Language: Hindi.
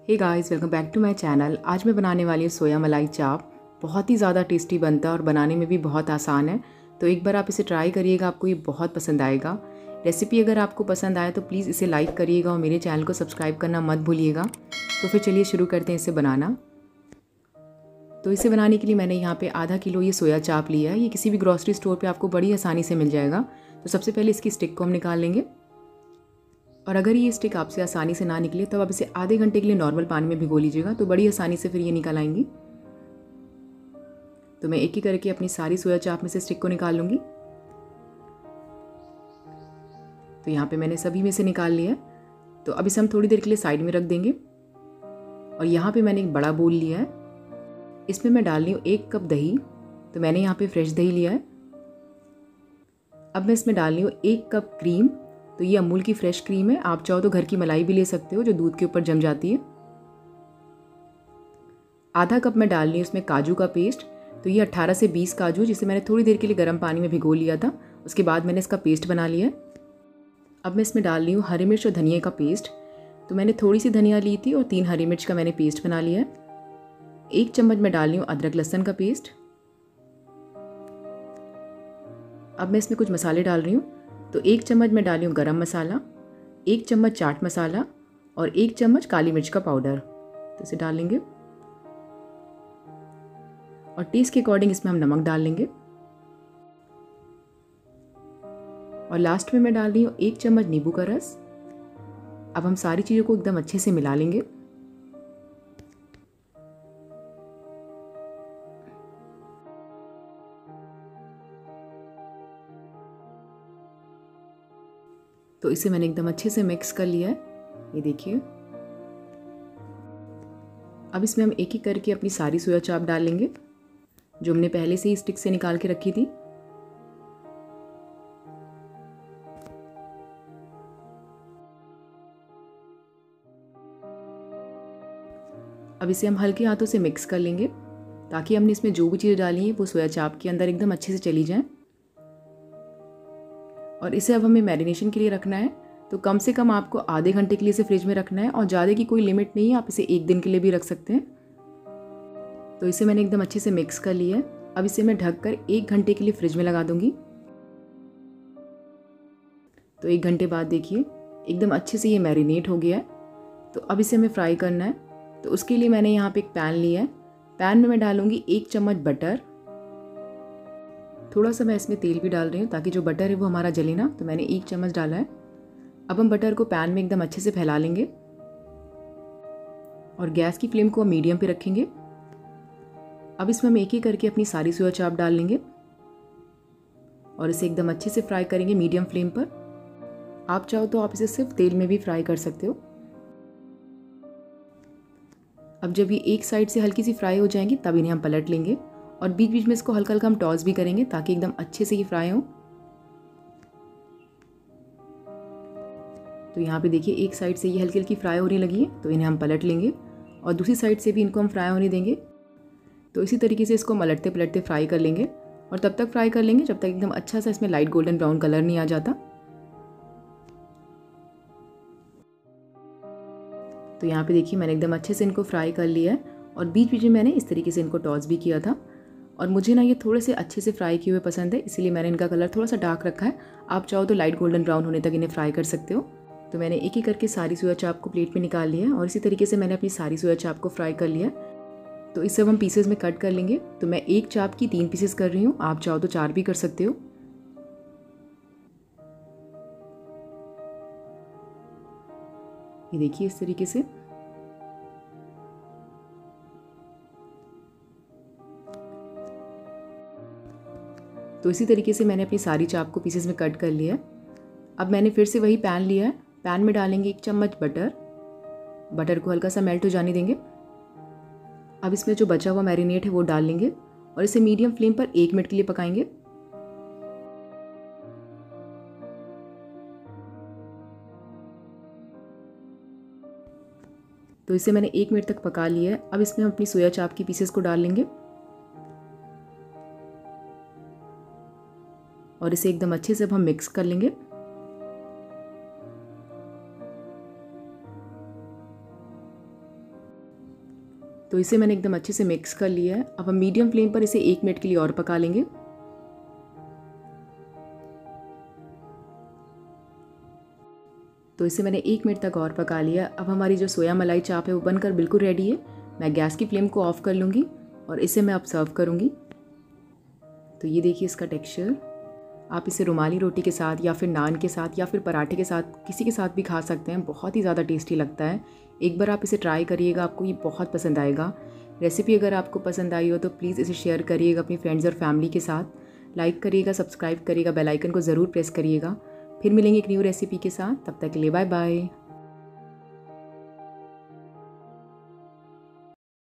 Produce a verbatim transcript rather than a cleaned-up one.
Hey guys, welcome back to my channel. आज मैं बनाने वाली हूँ सोया मलाई चाप। बहुत ही ज़्यादा टेस्टी बनता है और बनाने में भी बहुत आसान है। तो एक बार आप इसे ट्राई करिएगा, आपको ये बहुत पसंद आएगा। रेसिपी अगर आपको पसंद आए तो प्लीज़ इसे लाइक करिएगा और मेरे चैनल को सब्सक्राइब करना मत भूलिएगा। तो फिर चलिए शुरू करते हैं इसे बनाना। तो इसे बनाने के लिए मैंने यहाँ पे आधा किलो ये सोया चाप लिया है। ये किसी भी ग्रॉसरी स्टोर पे आपको बड़ी आसानी से मिल जाएगा। तो सबसे पहले इसकी स्टिक को हम निकाल लेंगे। और अगर ये स्टिक आपसे आसानी से ना निकले तो आप इसे आधे घंटे के लिए नॉर्मल पानी में भिगो लीजिएगा, तो बड़ी आसानी से फिर ये निकल आएंगी। तो मैं एक ही करके अपनी सारी सोया चाप में से स्टिक को निकाल लूँगी। तो यहाँ पे मैंने सभी में से निकाल लिया है। तो अब इसे हम थोड़ी देर के लिए साइड में रख देंगे। और यहाँ पे मैंने एक बड़ा बोल लिया है, इसमें मैं डाल रही हूँ एक कप दही। तो मैंने यहाँ पे फ्रेश दही लिया है। अब मैं इसमें डाल रही हूँ एक कप क्रीम। तो ये अमूल की फ्रेश क्रीम है, आप चाहो तो घर की मलाई भी ले सकते हो जो दूध के ऊपर जम जाती है। आधा कप मैं डाल रही हूँ इसमें काजू का पेस्ट। तो ये अठारह से बीस काजू, जिसे मैंने थोड़ी देर के लिए गर्म पानी में भिगो लिया था, उसके बाद मैंने इसका पेस्ट बना लिया है। अब मैं इसमें डाल रही हूँ हरी मिर्च और धनिया का पेस्ट। तो मैंने थोड़ी सी धनिया ली थी और तीन हरी मिर्च का मैंने पेस्ट बना लिया है। एक चम्मच मैं डाल रही हूँ अदरक लहसुन का पेस्ट। अब मैं इसमें कुछ मसाले डाल रही हूँ। तो एक चम्मच मैं डाली हूँ गरम मसाला, एक चम्मच चाट मसाला और एक चम्मच काली मिर्च का पाउडर। तो इसे डाल लेंगे। और टेस्ट के अकॉर्डिंग इसमें हम नमक डाल लेंगे। और लास्ट में मैं डाल रही हूँ एक चम्मच नींबू का रस। अब हम सारी चीज़ों को एकदम अच्छे से मिला लेंगे। तो इसे मैंने एकदम अच्छे से मिक्स कर लिया है, ये देखिए। अब इसमें हम एक एक करके अपनी सारी सोया चाप डाल लेंगे जो हमने पहले से ही स्टिक से निकाल के रखी थी। अब इसे हम हल्के हाथों से मिक्स कर लेंगे ताकि हमने इसमें जो भी चीज़ें डाली हैं वो सोया चाप के अंदर एकदम अच्छे से चली जाएं। और इसे अब हमें मैरिनेशन के लिए रखना है। तो कम से कम आपको आधे घंटे के लिए इसे फ्रिज में रखना है और ज़्यादा की कोई लिमिट नहीं है, आप इसे एक दिन के लिए भी रख सकते हैं। तो इसे मैंने एकदम अच्छे से मिक्स कर लिया है। अब इसे मैं ढककर एक घंटे के लिए फ्रिज में लगा दूंगी। तो एक घंटे बाद देखिए एकदम अच्छे से ये मैरिनेट हो गया है। तो अब इसे हमें फ्राई करना है। तो उसके लिए मैंने यहाँ पे एक पैन लिया है। पैन में मैं डालूंगी एक चम्मच बटर। थोड़ा सा मैं इसमें तेल भी डाल रही हूँ ताकि जो बटर है वो हमारा जले ना। तो मैंने एक चम्मच डाला है। अब हम बटर को पैन में एकदम अच्छे से फैला लेंगे और गैस की फ्लेम को हम मीडियम पे रखेंगे। अब इसमें हम एक एक करके अपनी सारी सोया चाप डाल लेंगे और इसे एकदम अच्छे से फ्राई करेंगे मीडियम फ्लेम पर। आप चाहो तो आप इसे सिर्फ तेल में भी फ्राई कर सकते हो। अब जब ये एक साइड से हल्की सी फ्राई हो जाएंगी तब इन्हें हम पलट लेंगे और बीच बीच में इसको हल्का हल्का हम टॉस भी करेंगे ताकि एकदम अच्छे से ये फ्राई हो। तो यहाँ पे देखिए एक साइड से ये हल्की हल्की फ्राई होने लगी है, तो इन्हें हम पलट लेंगे और दूसरी साइड से भी इनको हम फ्राई होने देंगे। तो इसी तरीके से इसको मलटते पलटते फ्राई कर लेंगे और तब तक फ्राई कर लेंगे जब तक एकदम अच्छा सा इसमें लाइट गोल्डन ब्राउन कलर नहीं आ जाता। तो यहाँ पे देखिए मैंने एकदम अच्छे से इनको फ्राई कर लिया है और बीच बीच में मैंने इस तरीके से इनको टॉस भी किया था। और मुझे ना ये थोड़े से अच्छे से फ्राई किए हुए पसंद है, इसीलिए मैंने इनका कलर थोड़ा सा डार्क रखा है। आप चाहो तो लाइट गोल्डन ब्राउन होने तक इन्हें फ्राई कर सकते हो। तो मैंने एक एक करके सारी सोया चाप को प्लेट में निकाल लिया है और इसी तरीके से मैंने अपनी सारी सोया चाप को फ्राई कर लिया। तो इसे अब हम पीसेस में कट कर लेंगे। तो मैं एक चाप की तीन पीसेस कर रही हूँ, आप चाहो तो चार भी कर सकते हो। ये देखिए इस तरीके से। तो इसी तरीके से मैंने अपनी सारी चाप को पीसेस में कट कर लिया है। अब मैंने फिर से वही पैन लिया है। पैन में डालेंगे एक चम्मच बटर। बटर को हल्का सा मेल्ट हो जाने देंगे। अब इसमें जो बचा हुआ मैरिनेट है वो डाल लेंगे और इसे मीडियम फ्लेम पर एक मिनट के लिए पकाएंगे। तो इसे मैंने एक मिनट तक पका लिया है। अब इसमें हम अपनी सोया चाप की पीसेस को डाल लेंगे और इसे एकदम अच्छे से अब हम मिक्स कर लेंगे। तो इसे मैंने एकदम अच्छे से मिक्स कर लिया है। अब हम मीडियम फ्लेम पर इसे एक मिनट के लिए और पका लेंगे। तो इसे मैंने एक मिनट तक और पका लिया। अब हमारी जो सोया मलाई चाप है वो बनकर बिल्कुल रेडी है। मैं गैस की फ्लेम को ऑफ कर लूँगी और इसे मैं अब सर्व करूँगी। तो ये देखिए इसका टेक्सचर। आप इसे रुमाली रोटी के साथ या फिर नान के साथ या फिर पराठे के साथ, किसी के साथ भी खा सकते हैं। बहुत ही ज़्यादा टेस्टी लगता है। एक बार आप इसे ट्राई करिएगा, आपको ये बहुत पसंद आएगा। रेसिपी अगर आपको पसंद आई हो तो प्लीज़ इसे शेयर करिएगा अपनी फ्रेंड्स और फैमिली के साथ। लाइक करिएगा, सब्सक्राइब करिएगा, बेल आइकन को ज़रूर प्रेस करिएगा। फिर मिलेंगे एक न्यू रेसिपी के साथ। तब तक के लिए बाय बाय।